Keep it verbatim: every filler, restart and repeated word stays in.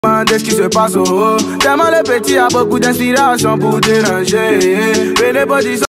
Demandez ce qui se passe au haut. Tellement le petit a beaucoup d'inspiration pour déranger. Et les bodies